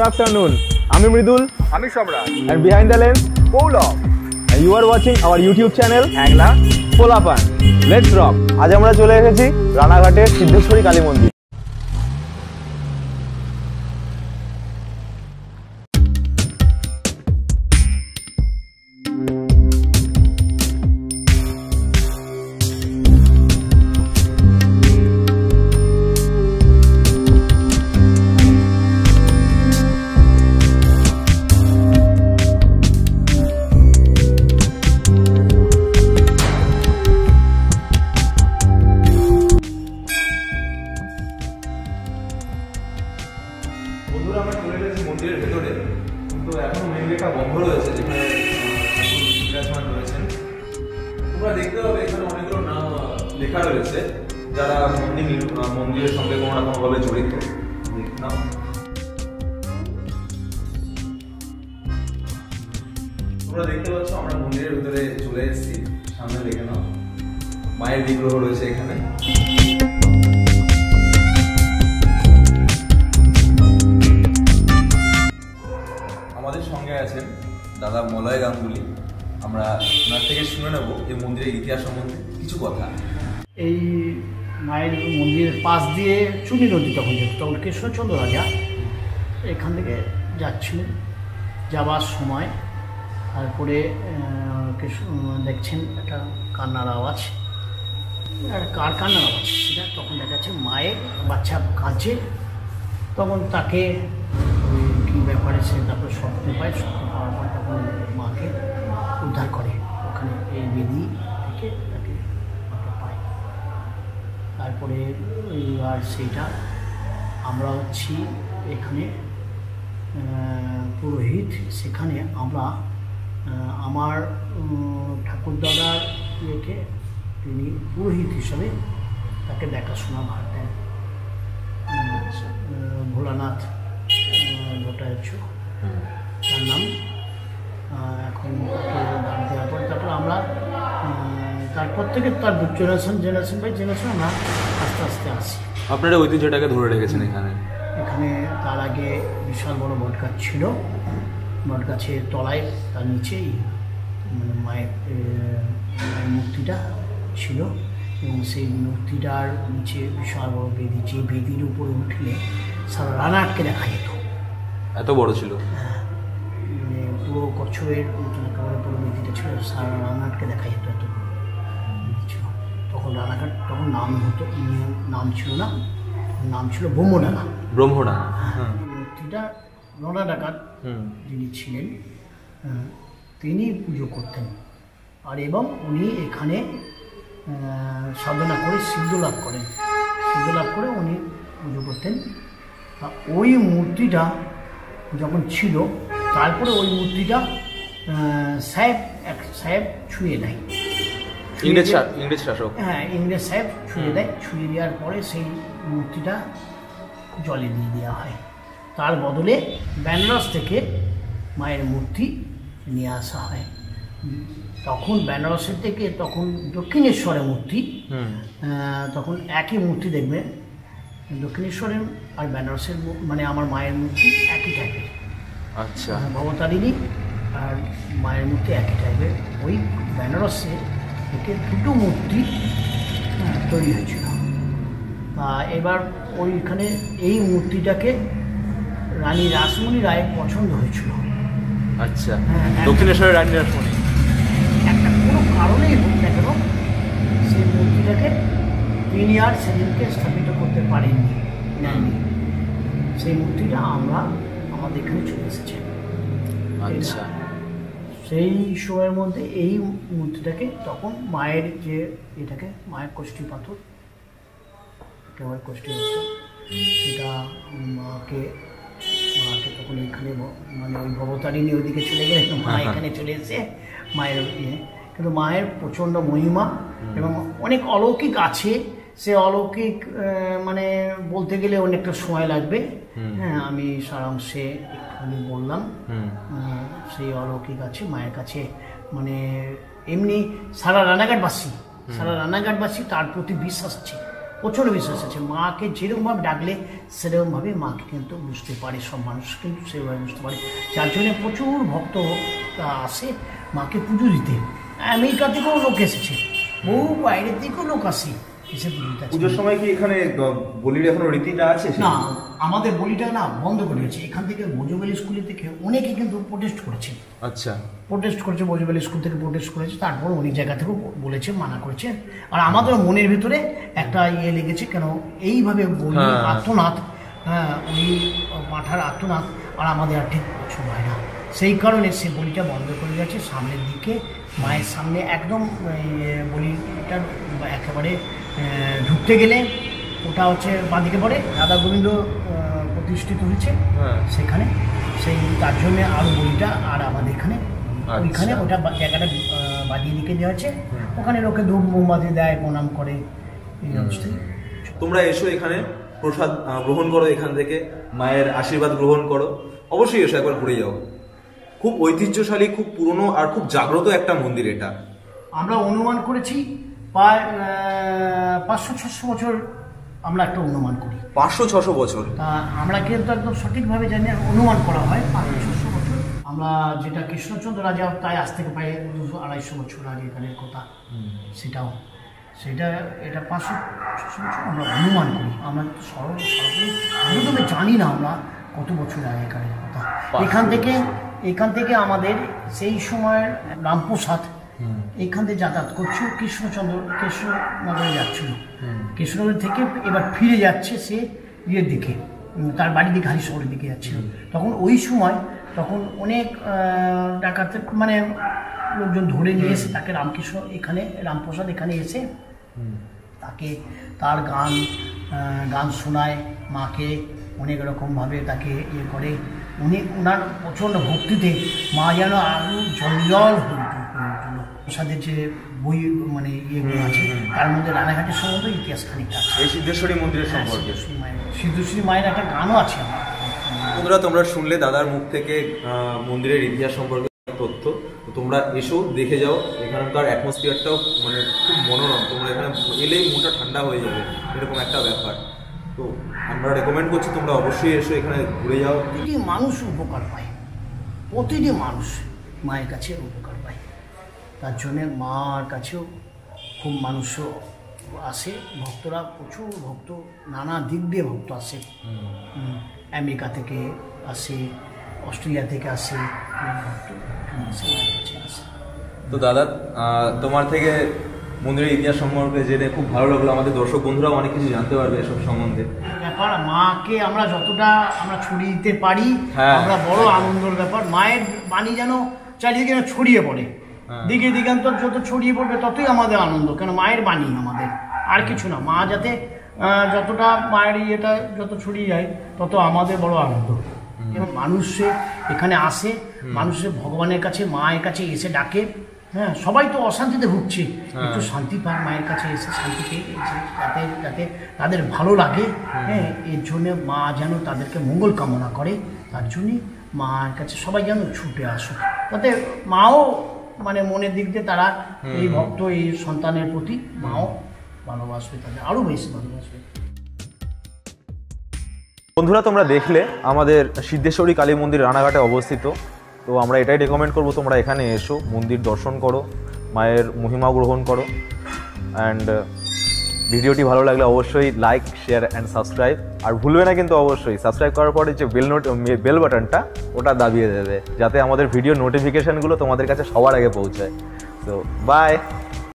afternoon. I'm Mridul. I'm Shamrat. And behind the lens, Pola. and you are watching our YouTube channel, Angla. Polapan. Let's rock. আজ আমরা চলে এসেছি রানাঘাটের সিদ্ধেশ্বরী কালী মন্দির। বন্ধুরা আমরা চলে গেছি মন্দিরের ভেতরে, কিন্তু এখন মেন গেটটা বন্ধ রয়েছে, যেখানে বিরাজমান রয়েছেন। তোমরা দেখতে পাবে এখানে অনেকগুলো নাম লেখা রয়েছে, যারা মন্দিরের সঙ্গে কোনো না কোনোভাবে জড়িত। নাম তোমরা দেখতে পাচ্ছ আমরা মন্দিরের ভিতরে চলে এসেছি। সামনে দেখে নাও, মায়ের বিগ্রহ রয়েছে এখানে। আমাদের সঙ্গে আছেন দাদা মলয় গাঙ্গুলি। আমরা ওনার থেকে শুনে নেব এই মন্দিরের ইতিহাস সম্বন্ধে কিছু কথা। এই মায়ের মন্দিরের পাশ দিয়ে চুনি নদী তখন যেত, তখন কৃষ্ণচন্দ্র রাজা এখান থেকে যাচ্ছিলেন। যাওয়ার সময় তারপরে দেখছেন একটা কান্নার আওয়াজ, আর কার কান্নার আওয়াজ সেটা তখন দেখা যাচ্ছে মায়ের বাচ্চা কাঁদছে। তখন তাকে কী ব্যাপারে সে তারপরে স্বপ্ন পায়, স্বপ্ন পাওয়ার পর তখন মাকে উদ্ধার করে, ওখানে এই বেদি থেকে তাকে পায়। তারপরে আর সেইটা আমরা হচ্ছি এখানে পুরোহিত। সেখানে আমরা আমার ঠাকুরদাদার ইয়েকে তিনি পুরোহিত হিসাবে তাকে দেখাশোনা ভার দেন, ভোলানাথ ভট্টাচার্য তার নাম। এখন দান দেওয়ার পর তারপর আমরা তারপর থেকে তার জেনারেশন বাই জেনারেশন আমরা আস্তে আস্তে আসি। আপনারা ঐতিহ্যটাকে ধরে রেখেছেন এখানে। এখানে তার আগে বিশাল বড় বটগাছ ছিল, বটগাছের তলায় তার নিচেই মানে মায়ের মূর্তিটা ছিল, এবং সেই মূর্তিটার নিচে বিশাল বড় বেদি, যে বেদির উপরে উঠলে সারা রানাঘাটকে দেখা যেত, এত বড় ছিল। হ্যাঁ, মানে পুরো কচ্ছপের মতন একেবারে পুরো বেদিটা ছিল, সারা রানাঘাটকে দেখা যেত, এত ছিল। তখন রানাঘাট তখন নাম ছিল না, নাম ছিল ব্রহ্মডাঙ্গা। হ্যাঁ, মূর্তিটা রনা ডাকাত যিনি ছিলেন তিনি পুজো করতেন, আর এবং উনি এখানে সাধনা করে সিদ্ধ লাভ করেন। সিদ্ধ লাভ করে উনি পুজো করতেন। ওই মূর্তিটা যখন ছিল, তারপরে ওই মূর্তিটা সাহেব ছুঁয়ে দেয়, ইংরেজ শাসক। হ্যাঁ, ইংরেজ সাহেব ছুঁয়ে দেয়। ছুঁয়ে দেওয়ার পরে সেই মূর্তিটা জলে দিয়ে দেওয়া হয়। তার বদলে বেনারস থেকে মায়ের মূর্তি নিয়ে আসা হয়। তখন বেনারসের থেকে তখন দক্ষিণেশ্বরের মূর্তি, তখন একই মূর্তি দেখবে, দক্ষিণেশ্বরের আর বেনারসের মানে আমার মায়ের মূর্তি একই টাইপের। আচ্ছা, ভবতারিণী আর মায়ের মূর্তি একই টাইপের। ওই বেনারসে থেকে দুটো মূর্তি তৈরি হয়েছিল। এবার ওইখানে এই মূর্তিটাকে রানী রাসমণি রায়ের পছন্দ হয়েছিল। আচ্ছা, দক্ষিণেশ্বরের রানী রাসমণি একটা কোনো কারণেই হোক না কেন সেই মূর্তিটাকে তিনি আর সেদিনকে স্থাপিত করতে পারেননি, নেননি। সেই মূর্তিটা আমাদের এখানে চলে এসেছে। আচ্ছা, সেই সময়ের মধ্যে এই মূর্তিটাকে তখন মায়ের যে এটাকে মায়ের কোষ্ঠী পাথর, একেবারে কোষ্ঠী পাথর, সেটা মাকে তখন এখানে মানে ওই ভবতারিণী ওইদিকে চলে গেলে মা এখানে চলে এসে মায়ের কিন্তু মায়ের প্রচণ্ড মহিমা এবং অনেক অলৌকিক আছে। সে অলৌকিক মানে বলতে গেলে অনেকটা সময় লাগবে। হ্যাঁ, আমি সারাংশে একটুখানি বললাম। সেই অলৌকিক আছে মায়ের কাছে, মানে এমনি সারা রানাঘাটবাসী তার প্রতি বিশ্বাস আছে। প্রচণ্ড বিশ্বাস আছে। মাকে যেরকমভাবে ডাকলে সেরকমভাবে মাকে কিন্তু বুঝতে পারে, সব মানুষ কিন্তু সেভাবে বুঝতে পারে। যার জন্য প্রচুর ভক্ত আসে মাকে পুজো দিতে। আমেরিকা থেকেও লোক এসেছে, বহু বাইরের থেকেও লোক আসে এসে পুজোর সময়। কি এখানে বলির এখনো রীতিটা আছে? না, আমাদের বলিটা না বন্ধ করে দিয়েছে। এখান থেকে বোঝবেলি স্কুলে থেকে অনেকে কিন্তু প্রোটেস্ট করেছে। আচ্ছা, প্রোটেস্ট করেছে, বোঝবেলি স্কুল থেকে প্রোটেস্ট করেছে, তারপর অনেক জায়গা থেকেও বলেছে, মানা করেছে। আর আমাদের মনের ভিতরে একটা লেগেছে, কেন এইভাবে বলি আত্মনাথ, ওই মাঠার আত্মনাথ, আর আমাদের আর ঠিক কিছু হয় না। সেই কারণে সে বলিটা বন্ধ করে গেছে। সামনের দিকে মায়ের সামনে একদম বলিটা একেবারে ঢুকতে গেলে ওটা হচ্ছে বাঁদিকে পড়ে, রাধা গোবিন্দ প্রতিষ্ঠিত হয়েছে সেখানে। সেই তার জন্য আরও বলিটা আর আমাদের এখানে ওইখানে ওটা জায়গাটা বাদিয়ে দিকে দেওয়া আছে। ওখানে লোকে ধূপ মোমবাতি দেয়, প্রণাম করে, এই অবস্থায়। তোমরা এসো, এখানে প্রসাদ গ্রহণ করো, এখান থেকে মায়ের আশীর্বাদ গ্রহণ করো। অবশ্যই এসো, একবার ঘুরে যাও। খুব ঐতিহ্যশালী, খুব পুরনো আর খুব জাগ্রত একটা মন্দির এটা। আমরা অনুমান করেছি প্রায় 500-600 বছর, আমরা একটা অনুমান করি 500-600 বছর। তা আমরা কিন্তু একদম সঠিকভাবে জানি, অনুমান করা হয় 500-600 বছর। আমরা যেটা কৃষ্ণচন্দ্র রাজা, তাই আজ থেকে প্রায় 200-250 বছর আগে এখানের কথা, সেটা এটা 500-600 বছর আমরা অনুমান করি। আমরা তো সরাসরি একদমই জানি না আমরা কত বছর আগে এখানের কথা। এখান থেকে আমাদের সেই সময়ের রামপ্রসাদ এখান থেকে যাতায়াত করছিল, কৃষ্ণনগরে যাচ্ছিল। কৃষ্ণনগর থেকে এবার ফিরে যাচ্ছে সে ইয়ের দিকে, তার বাড়ির দিকে, হালিশহরের দিকে যাচ্ছিল। তখন ওই সময় অনেক ডাকাত মানে লোকজন ধরে নিয়ে এসে তাকে রামপ্রসাদ এখানে এসে তাকে তার গান শোনায়, মাকে অনেক রকমভাবে তাকে ইয়ে করে। ওনার প্রচণ্ড ভক্তিতে মা যেন আরও জল হয়ে উঠল। প্রসাদের যে বই মানে ইয়েগুলো আছে, তার মধ্যে রানাঘাটের সম্বন্ধে ইতিহাস খানিকটা আছে। এই সিদ্ধেশ্বরী মন্দিরের সম্পর্কে সিদ্ধেশ্বরী মায়ের একটা গানও আছে আমার। বন্ধুরা, তোমরা শুনলে দাদার মুখ থেকে মন্দিরের ইতিহাস সম্পর্কে তথ্য। তো তোমরা এসো, দেখে যাও। এখানকার অ্যাটমসফিয়ারটাও মানে খুব মনোরম। তোমরা এখানে এলেই মনটা ঠান্ডা হয়ে যাবে, এরকম একটা ব্যাপার। তো আমরা রেকমেন্ড করছি তোমরা অবশ্যই এসো, এখানে ঘুরে যাও। প্রতিটি মানুষ উপকার পায়, প্রতিটি মানুষ মায়ের কাছে উপকার পায়। তার জন্যে মার কাছেও খুব মানুষও আসে, ভক্তরা প্রচুর ভক্ত, নানা দিক দিয়ে ভক্ত আসে। আমেরিকা থেকে আসে, অস্ট্রেলিয়া থেকে আসে ভক্ত, আসে। তো দাদা, তোমার থেকে মন্দিরের ইতিহাস সম্পর্কে জেনে খুব ভালো লাগলো। আমাদের দর্শক বন্ধুরাও অনেক কিছু জানতে পারবে এসব সম্বন্ধে। ব্যাপার মাকে আমরা যতটা আমরা ছড়িয়ে দিতে পারি, আমরা বড় আনন্দের ব্যাপার। মায়ের বাণী যেন চারিদিকে ছড়িয়ে পড়ে, দিকে দিগান্তর যত ছড়িয়ে পড়বে ততই আমাদের আনন্দ। কেন মায়ের বাণী আমাদের, আর কিছু না। মা যাতে যতটা মায়ের ইয়েটা যত ছড়িয়ে যায় তত আমাদের বড় আনন্দ। এবং মানুষ এখানে আসে, মানুষের ভগবানের কাছে, মায়ের কাছে এসে ডাকে। সবাই তো অশান্তিতে ভুগছে, একটু শান্তি পায় মায়ের কাছে এসে, শান্তি পেয়ে যাতে তাদের ভালো লাগে। এর জন্য মা যেন তাদেরকে মঙ্গল কামনা করে, তার জন্যই মায়ের কাছে সবাই যেন ছুটে আসুক, তাতে মাও মানে মনের দিক দিয়ে তারা এই ভক্ত, এই সন্তানের প্রতি মাও ভালোবাসবে, তাদের আরও বেশি ভালোবাসবে। বন্ধুরা, তোমরা দেখলে আমাদের সিদ্ধেশ্বরী কালী মন্দির রানাঘাটে অবস্থিত। তো আমরা এটাই রেকমেন্ড করবো, তোমরা এখানে এসো, মন্দির দর্শন করো, মায়ের মহিমা গ্রহণ করো। অ্যান্ড ভিডিওটি ভালো লাগলে অবশ্যই লাইক, শেয়ার অ্যান্ড সাবস্ক্রাইব। আর ভুলবে না কিন্তু অবশ্যই সাবস্ক্রাইব করার পরে যে বেল বাটনটা ওটা দাবিয়ে দেবে, যাতে আমাদের ভিডিও নোটিফিকেশানগুলো তোমাদের কাছে সবার আগে পৌঁছায়। তো বাই।